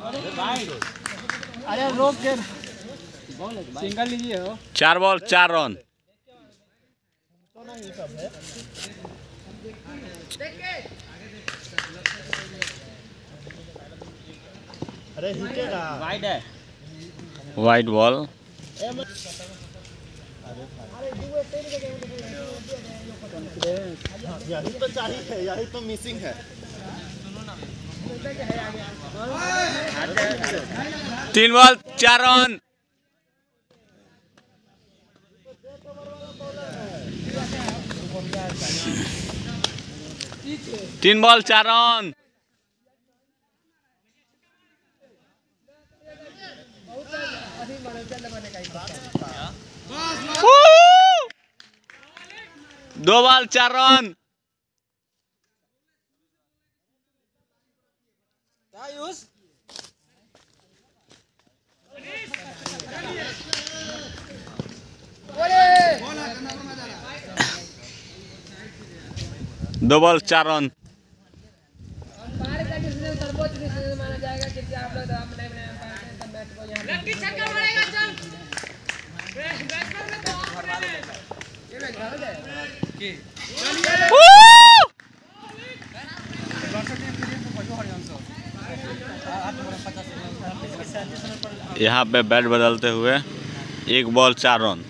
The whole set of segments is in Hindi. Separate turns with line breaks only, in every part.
अरे रोक के सिंगल लीजिए हो।
4 बॉल 4 रन।
अरे वाइड है,
वाइड बॉल।
यही तो चाहिए, यही तो मिसिंग है।
3 बॉल 4 रन। 3 ball 4 run. दो बॉल 4 रन। दो बॉल 4 रन। यहाँ पे बैट बदलते हुए 1 बॉल 4 रन।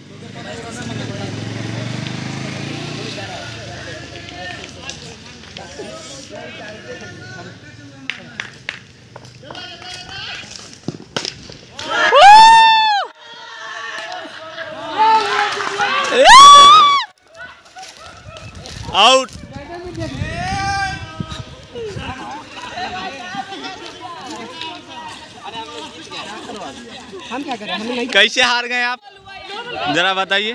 आउट।
हम क्या करें, हम नहीं।
कैसे हार गए आप, जरा बताइए।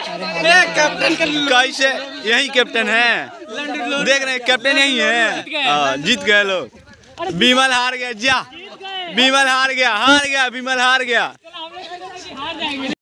कैसे? यही कैप्टन है, देख रहे हैं कैप्टन यही है। जीत गए लोग। विमल हार गया, जा विमल हार गया, विमल हार गया।